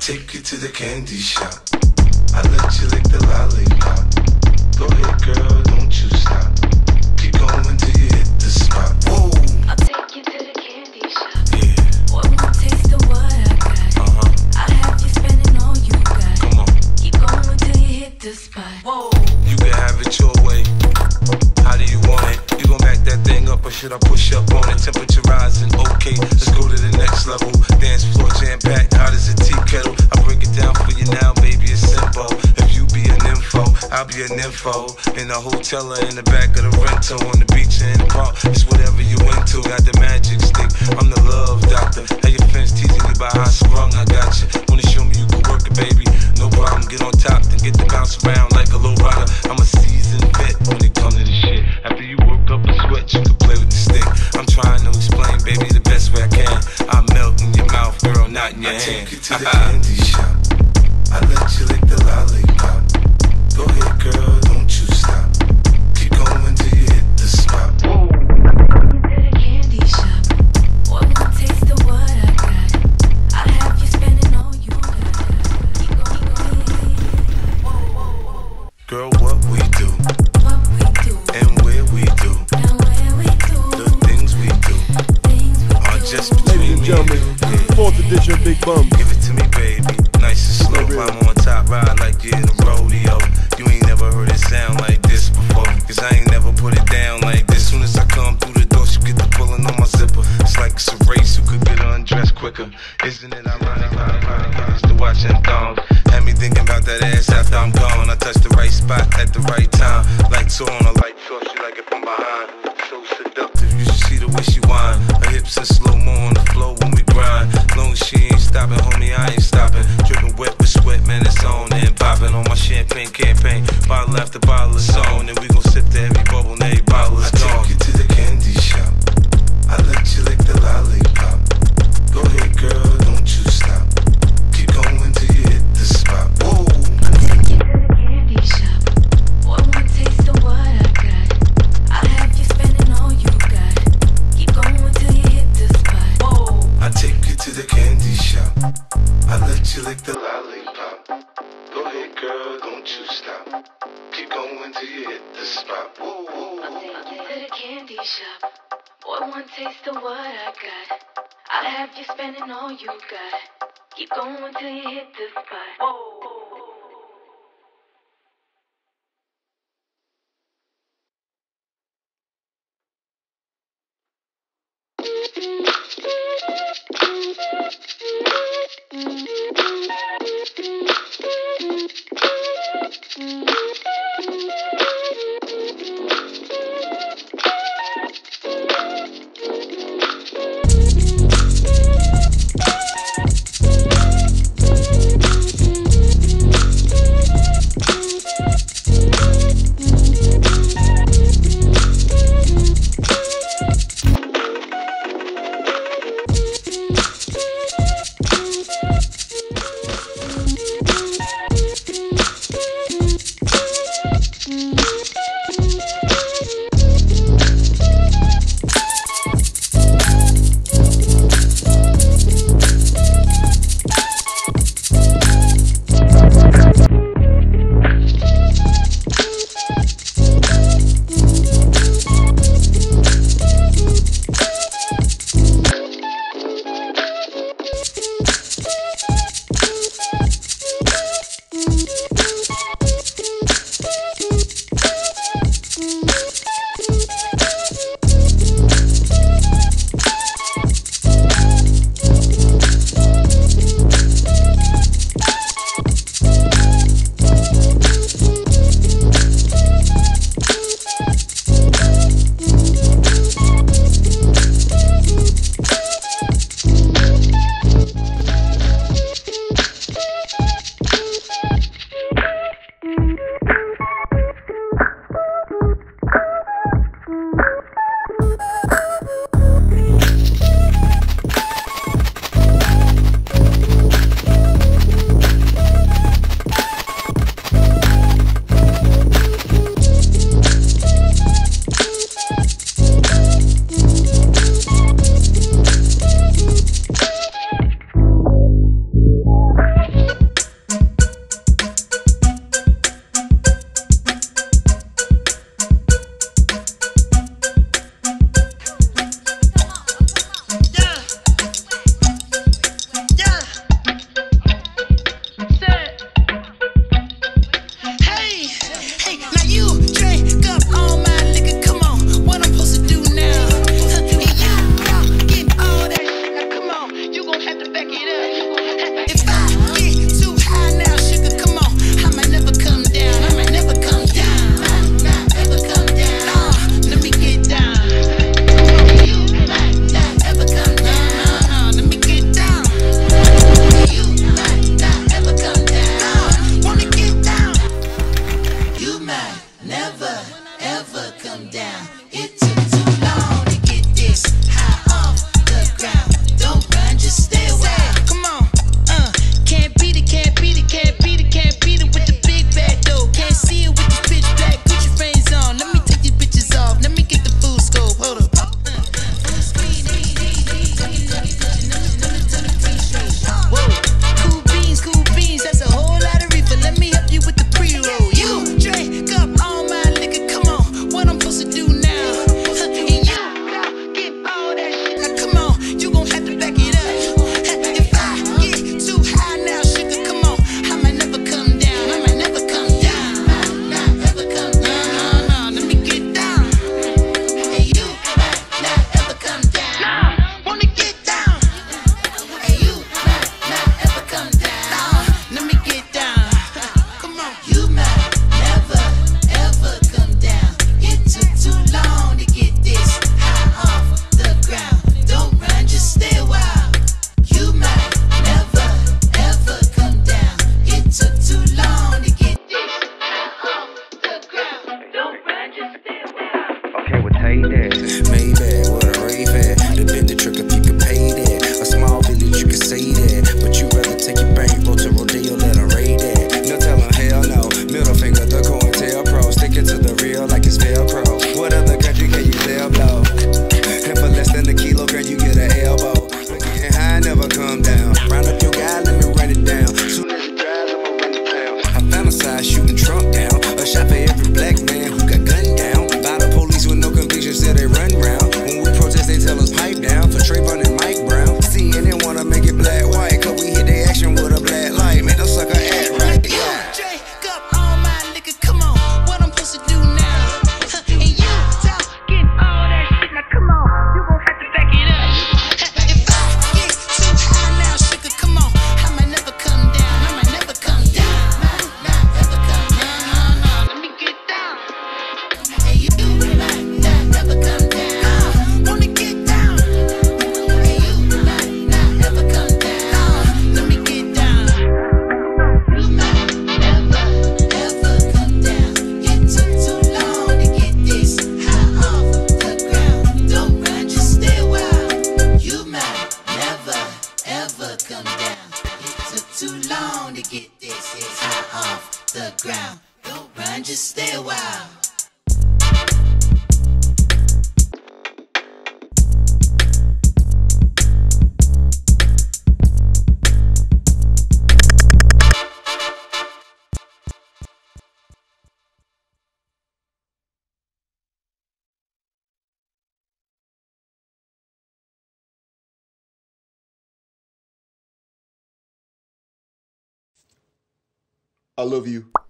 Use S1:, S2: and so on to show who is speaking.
S1: take you to the candy shop. I let you lick the lollipop. Go ahead, girl, don't you stop. Keep going till you hit the spot. Whoa.
S2: I'll take you to the candy shop. Yeah. Boy, wanna taste of what I got. I'll have you spending all you got.
S1: Come on.
S2: Keep going till you hit the spot. Whoa.
S1: You can have it your way. How do you want it? You gon' back that thing up or should I push up on it? Temperature rising, okay, let's go to the next level. Dance floor jam packed, hot as a tea kettle. I break it down for you now, baby, it's simple. If you be an info, I'll be an info. In the hotel or in the back of the rental, on the beach or in the park, it's whatever you into. Got the magic stick, I'm the love doctor. How your friends teasing you about how I sprung, I got you. Wanna show me you can work it, baby? No problem, get on top, then get to bounce around like a low rider. I'm a seasoned vet when it comes to this shit. After you work up a sweat, you can play with the stick. I'm trying to explain, baby, the best way I can. I melt in your mouth, girl, not in your hand. I take you to the candy shop. I let you lick the lollipop. Go ahead, girl, don't you stop. Keep going till you hit the spot. Whoa.
S2: To the candy shop. Boy, wanna taste of what I got. I'll have you spending all you got. Keep going. Whoa.
S1: Girl, what we do,
S2: What we do.
S1: and where we do,
S2: Now where we do.
S1: the things we do,
S2: Things we
S1: are
S2: do.
S1: just between
S3: Ladies and
S1: me
S3: gentlemen,
S1: and you.
S3: 4th edition Big Bumps.
S1: Give it to me, baby. Nice and slow. I'm on top, ride like you're in a rodeo. You ain't never heard it sound like this before. Cause I ain't never put it down like this. Soon as I come through the door, she get the pulling on my zipper. It's like it's a race, who could get undressed quicker. Isn't it ironic? I used to watch them thongs. Had me thinking about that ass after I'm gone. I touched the right spot at the right time. Lights on, a light short, she like it from behind. So seductive, you should see the way she whine. Her hips in slow-mo on the floor when we grind. Long as she ain't stopping, homie, I ain't stopping. Dripping wet with sweat, man, it's on and popping on my champagne campaign. Bottle after bottle is on, and we gon' sip to every bubble and every bottle is gone. I take you to the candy shop. I let you lick the lollipop. Go ahead, girl, don't you stop. Keep going till you hit the spot. Whoa.
S2: Candy shop. Boy, wanna taste of what I got. I'll have you spending all you got. Keep going till you hit the spot. Whoa.
S1: I take you to the candy shop. I let you lick the lollipop. Go ahead, girl, don't you stop. Keep going till you hit the spot. Whoa, whoa,
S2: I'll
S1: whoa.
S2: take you to the candy shop. Boy, one taste of what I got. I'll have you spending all you got. Keep going till you hit the spot. Whoa.
S3: never, ever come down. It took too long to get this high off the ground. Don't run, just stay wild. Come on, can't beat it, can't beat it, can't beat it, can't beat it with the big bad dough. Can't see it with the pitch black, put your frames on. Let me take these bitches off, let me get the full scope. Hold up. Cool beans, that's a whole lot of reefer. Let me help you with the pre-roll. You drink up all my liquor, come on. What I'm supposed to do now? And you get all that shit. Now come on, you gon' have to back it up. If I get too high now, sugar, come on. I might never come down. I might never come down. Not ever come down. No, let me get down. And you might not ever come down. Wanna get down. And you might not ever come down. Let me get down. Come on. You might never ever come down. It took too long to get this high off the ground. Don't run, just stay wild. You might never ever come down. It took too long to get this high off the ground. Don't run, just stay wild.
S1: Okay, well, take that. Maybach with a rave at. The bend the trick if you can pay that. A small village, you can say that. But you rather take your bankroll to Rodeo, let her raid that. No telling hell no. Middle finger, the COINTEL pro. Sticking to the real like it's Velcro. What other country can you sell blow? And for less than a kilo, girl, you get an elbow. But getting high never come down. Round up your guy, let me run it down. Soon as it dries, I'ma run it down. I fantasize shooting Trump down. A shot for every black man who got gunned down. By the police with no convictions, till they run round. When we protest, they tell us pipe down. For Trayvon and Mike Brown. CNN wanna make it black white, cause we hit the action with a black light. Man, those sucker act right. Yeah.
S3: Drink up all my liquor, come on. What I'm supposed to do now? And you talking all that shit, now come on. You gon' have to back it up. If I get too high now, sugar, come on. I might never come down. I might never come down. Might not ever come down. No, let me get down. And you might not ever come down. Wanna get down. And you might not ever come down. Let me get down. You might never, ever come down. It took too long to get this high off the ground. Don't run, just stay wild. You might never, ever come down. It took too long to get this high off the ground. Don't run, just stay wild.
S4: I love you.